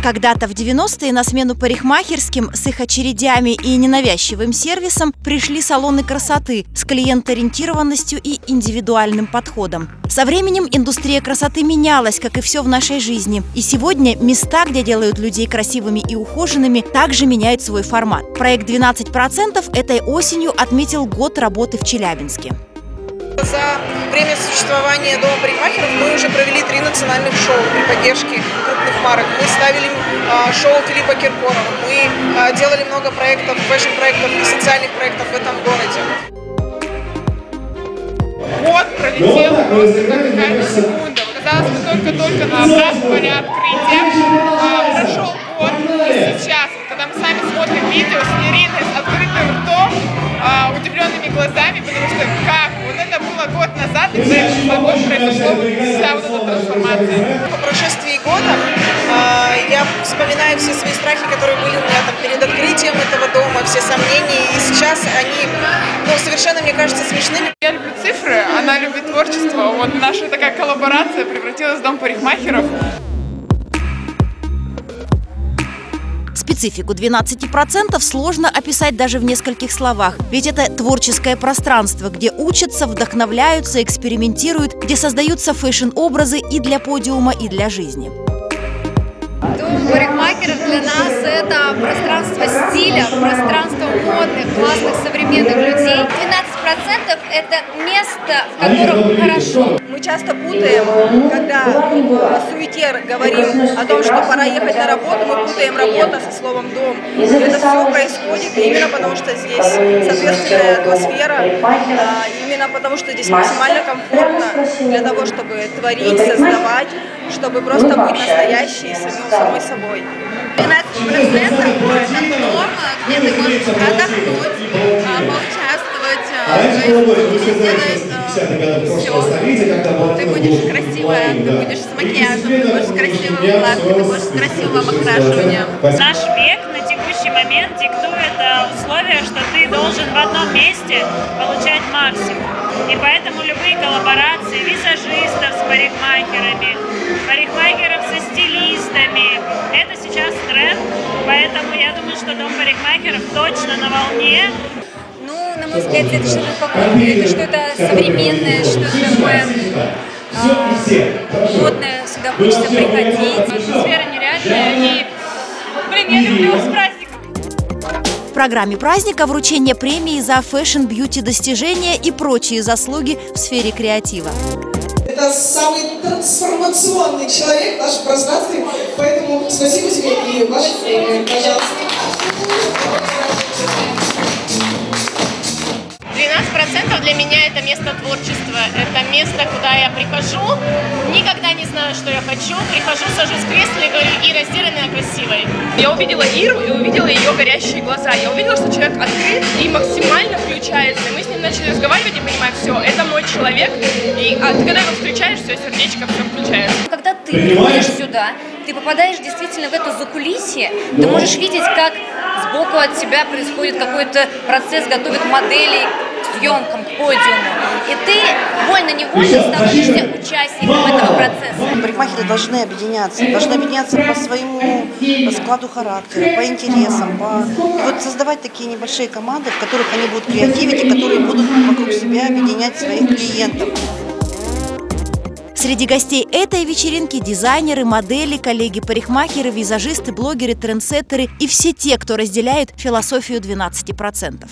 Когда-то в 90-е на смену парикмахерским с их очередями и ненавязчивым сервисом пришли салоны красоты с клиентоориентированностью и индивидуальным подходом. Со временем индустрия красоты менялась, как и все в нашей жизни. И сегодня места, где делают людей красивыми и ухоженными, также меняют свой формат. Проект «12%» этой осенью отметил год работы в Челябинске. За время существования Дома парикмахеров мы уже провели 3 национальных шоу при поддержке крупных марок. Мы ставили шоу Филиппа Киркорова, мы делали много проектов, фэшн-проектов и социальных проектов в этом городе. Год пролетел просто как какая-то секунда. Казалось, мы только-только праздновали открытие. Прошел год, и сейчас, когда мы сами смотрим видео с Ириной с открытым ртом, удивленными глазами, потому что как? Вот это было год назад, и за год произошла вся вот эта трансформация. По прошествии года я вспоминаю все свои страхи, которые были у меня там перед открытием этого дома, все сомнения, и сейчас они совершенно, мне кажется, смешными. Я люблю цифры, она любит творчество. Вот наша такая коллаборация превратилась в Дом парикмахеров. Специфику 12% сложно описать даже в нескольких словах, ведь это творческое пространство, где учатся, вдохновляются, экспериментируют, где создаются фэшн-образы и для подиума, и для жизни. Дом парикмахеров для нас – это пространство стиля, пространство модных, классных, современных людей. 12% – это место, в котором хорошо. Мы часто путаем, когда в суете говорим о том, что пора ехать на работу, мы путаем работа со словом «дом». И это все происходит именно потому, что здесь соответственная атмосфера, именно потому, что здесь максимально комфортно для того, чтобы творить, создавать, чтобы просто быть настоящей самой собой. 12% – это норма, где ты можешь отдохнуть, поучаствовать, сделать все. Ты будешь красивая, ты будешь с макияжем, ты будешь с красивой укладкой, ты будешь с красивым окрашиванием. Наш век на текущий момент диктует условия, что ты должен в одном месте получать максимум. И поэтому любые коллаборации визажистов с парикмахерами, парикмахеров со стилистами – это сейчас тренд. Поэтому я думаю, что Дом парикмахеров точно на волне. Ну, на мой взгляд, это что-то покрупнее, это что-то современное, что-то такое модное, сюда хочется приходить. Атмосфера нереальная, и, я люблю с праздником. В программе праздника вручение премии за фэшн-бьюти достижения и прочие заслуги в сфере креатива. Это самый трансформационный человек в нашем пространстве, поэтому спасибо тебе и вашей премии, пожалуйста. 12% для меня это место творчества, это место, куда я прихожу, никогда не знаю, что я хочу, прихожу, сажусь в кресле и говорю: Ира, сделай меня красивой. Я увидела Иру и увидела ее горящие глаза. Я увидела, что человек открыт и максимально включается. И мы с ним начали разговаривать и понимаем, все, это мой человек. И ты когда его встречаешь, все, сердечко, все включается. Когда ты приходишь сюда, ты попадаешь действительно в это закулисье, ты можешь видеть, как сбоку от тебя происходит какой-то процесс, готовят моделей к съемкам, к подиуму. И ты вольно-невольно становишься участником этого процесса. Парикмахеры должны объединяться по своему складу характера, по интересам, и вот создавать такие небольшие команды, в которых они будут креативить и которые будут вокруг себя объединять своих клиентов. Среди гостей этой вечеринки дизайнеры, модели, коллеги-парикмахеры, визажисты, блогеры, трендсеттеры и все те, кто разделяет философию 12%.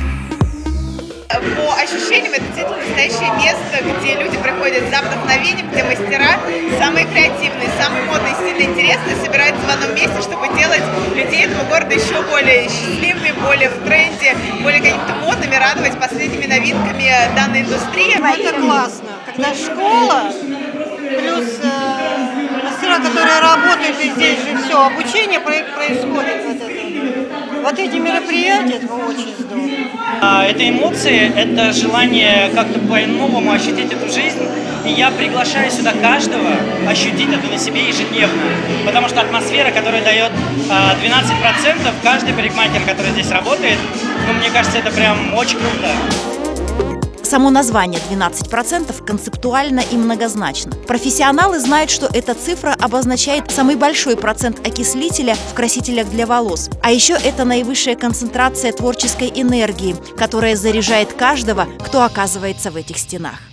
По ощущениям, это действительно настоящее место, где люди приходят за вдохновением, где мастера, самые креативные, самые модные, стильные, интересные, собираются в одном месте, чтобы делать людей этого города еще более счастливыми, более в тренде, более какими-то модными, радовать последними новинками данной индустрии. Это классно, когда школа плюс мастера, которые работают, и здесь же все, обучение происходит. Вот эти мероприятия, это очень здорово. Это эмоции, это желание как-то по-новому ощутить эту жизнь. И я приглашаю сюда каждого ощутить это на себе ежедневно. Потому что атмосфера, которая дает 12%, каждый парикмахер, который здесь работает, ну, мне кажется, это прям очень круто. Само название 12% концептуально и многозначно. Профессионалы знают, что эта цифра обозначает самый большой процент окислителя в красителях для волос. А еще это наивысшая концентрация творческой энергии, которая заряжает каждого, кто оказывается в этих стенах.